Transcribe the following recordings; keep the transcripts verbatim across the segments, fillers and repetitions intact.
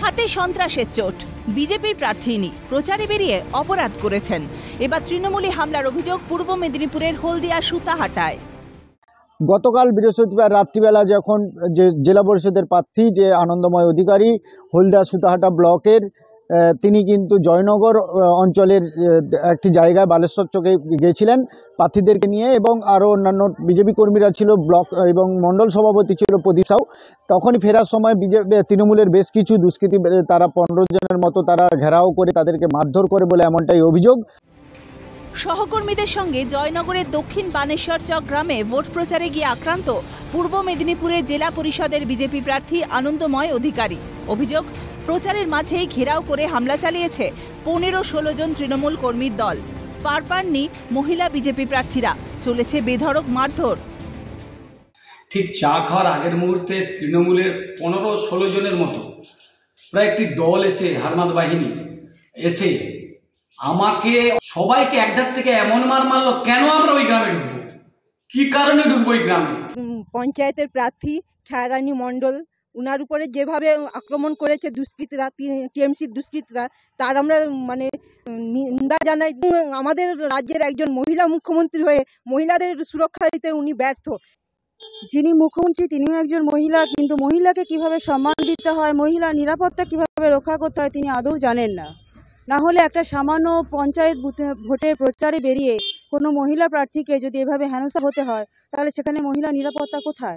হাতে সন্ত্রাসের চোট, বিজেপির প্রার্থিনী প্রচারে বেরিয়ে অপরাধ করেছেন। এবার তৃণমূলী হামলার অভিযোগ পূর্ব মেদিনীপুরের হলদিয়া সুতাহাটায়। গতকাল বৃহস্পতিবার রাত্রিবেলা যখন যে জেলা পরিষদের প্রার্থী যে আনন্দময় অধিকারী হলদিয়া সুতাহাটা ব্লকের তিনি কিন্তু জয়নগর অঞ্চলের একটি জায়গায় বালেশ্বর চকে গিয়েছিলেন প্রার্থীদেরকে নিয়ে, এবং আরও অন্যান্য বিজেপি কর্মীরা ছিল, ব্লক এবং মণ্ডল সভাপতি ছিল প্রদীপ সাউ। তখনই ফেরার সময় বিজেপি তৃণমূলের বেশ কিছু দুষ্কৃতী তারা পনেরো জনের মতো তারা ঘেরাও করে তাদেরকে মারধর করে বলে এমনটাই অভিযোগ। সহকর্মীদের সঙ্গে জয়নগরের দক্ষিণ বানেশ্বর চক গ্রামে ভোট প্রচারে গিয়ে আক্রান্ত পূর্ব মেদিনীপুরের জেলা পরিষদের বিজেপি প্রার্থী আনন্দময় অধিকারী। অভিযোগ, প্রচারের মাঝেই ঘেরাও করে হামলা চালিয়েছে পনেরো ষোলো জন তৃণমূল কর্মীর দল। পার পাননি মহিলা বিজেপি প্রার্থীরা, চলেছে বেধড়ক মারধর। ঠিক চা খাওয়ার আগের মুহূর্তে তৃণমূলের পনেরো ষোলো জনের মতো প্রায় একটি দল এসে হারমাদ বাহিনী এসে আমাকে সবাইকে একধার থেকে এমন মার মারলো, কেন আমরা ওই গ্রামে ঢুকবো, কি কারণে ঢুকবো ওই গ্রামে। পঞ্চায়েতের প্রার্থী ছায়ারানী মণ্ডল, উনার উপরে যেভাবে আক্রমণ করেছে দুষ্কৃতীরা, টিএমসির দুষ্কৃতীরা, তার আমরা মানে নিন্দা জানাই। আমাদের রাজ্যের একজন মহিলা মুখ্যমন্ত্রী হয়ে মহিলাদের সুরক্ষা দিতে উনি ব্যর্থ। যিনি মুখ্যমন্ত্রী তিনিও একজন মহিলা, কিন্তু মহিলাকে কিভাবে সম্মান দিতে হয়, মহিলা নিরাপত্তা কিভাবে রক্ষা করতে হয় তিনি আদৌ জানেন না। না হলে একটা সামান্য পঞ্চায়েত ভোটের প্রচারে বেরিয়ে কোনো মহিলা প্রার্থীকে যদি এভাবে হেনস্থা হতে হয়, তাহলে সেখানে মহিলা নিরাপত্তা কোথায়?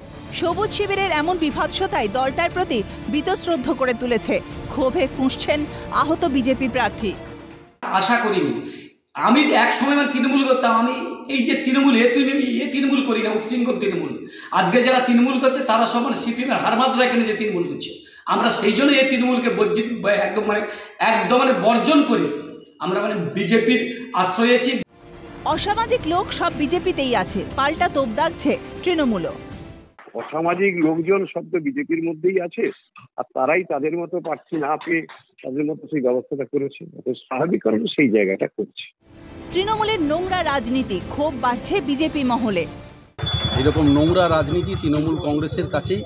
সবুজ শিবিরের এমন বিভৎসতায় দলটার প্রতি বীতশ্রদ্ধ করে তুলেছে। ক্ষোভে ফুঁসছেন আহত বিজেপি প্রার্থী। আশা করিনি, আমি এক সময় মানে তৃণমূল করতাম, আমি এই যে তৃণমূল এ এ তৃণমূল করি না, উৎশৃঙ্খল তৃণমূল। আজকে যারা তৃণমূল করছে তারা সব মানে সিপিএমের হারমাত্রা এখানে যে তৃণমূল করছে, আমরা সেই জন্য এই তৃণমূলকে বর্জিত একদম মানে একদম মানে বর্জন করি, আমরা মানে বিজেপির আশ্রয় আছি। অসামাজিক লোক সব বিজেপিতেই আছে, পাল্টা তোপ দাগছে তৃণমূলও। অসামাজিক লোকজন সব তো বিজেপির মধ্যেই আছে, আর তারাই তাদের মতো প্রার্থী না পেয়ে তাদের মতো সেই ব্যবস্থাটা করেছে, স্বাভাবিক কারণে সেই জায়গাটা করছে। তৃণমূলের নোংরা রাজনীতি, ক্ষোভ বাড়ছে বিজেপি মহলে। এরকম নোংরা রাজনীতি তৃণমূল কংগ্রেসের কাছেই,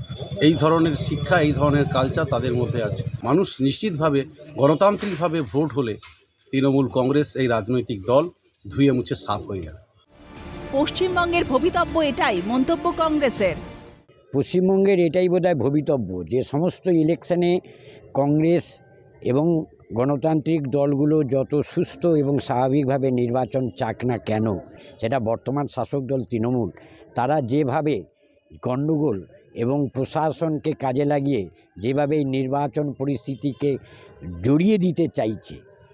এই ধরনের শিক্ষা, এই ধরনের কালচার তাদের মধ্যে আছে। মানুষ নিশ্চিতভাবে গণতান্ত্রিকভাবে ভোট হলে তৃণমূল কংগ্রেস এই রাজনৈতিক দল ধুয়ে মুছে সাফ হয়ে যাবে। পশ্চিমবঙ্গের ভবিতব্য এটাই মন্তব্য কংগ্রেসের। পশ্চিমবঙ্গের এটাই বোধহয় ভবিতব্য যে সমস্ত ইলেকশনে কংগ্রেস এবং গণতান্ত্রিক দলগুলো যত সুস্থ এবং স্বাভাবিকভাবে নির্বাচন চাক না কেন, সেটা বর্তমান শাসক দল তৃণমূল তারা যেভাবে গণ্ডগোল এবং প্রশাসনকে কাজে লাগিয়ে যেভাবে নির্বাচন পরিস্থিতিকে জড়িয়ে দিতে চাইছে,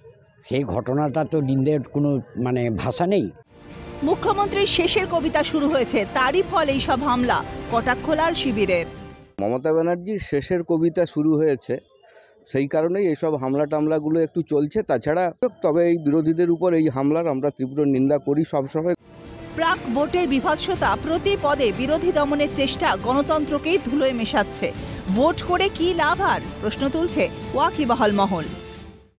সেই ঘটনাটা তো নিন্দের কোনো মানে ভাষা নেই। মুখ্যমন্ত্রীর শেষের কবিতা শুরু হয়েছে, তারই ফল এইসব হামলা, কটাক্ষলাল শিবিরের। মমতা ব্যানার্জির শেষের কবিতা শুরু হয়েছে, সেই কারণেই এইসব হামলা টামলাগুলো একটু চলছে। তাছাড়া তবে এই বিরোধীদের উপর এই হামলার আমরা তীব্র নিন্দা করি সবসময়। প্রাক ভোটের বিভৎসতা, প্রতি পদে বিরোধী দমনের চেষ্টা গণতন্ত্রকেই ধুলোয় মেশাচ্ছে। ভোট করে কি লাভ আর প্রশ্ন তুলছে ওয়াকিবহাল মহল।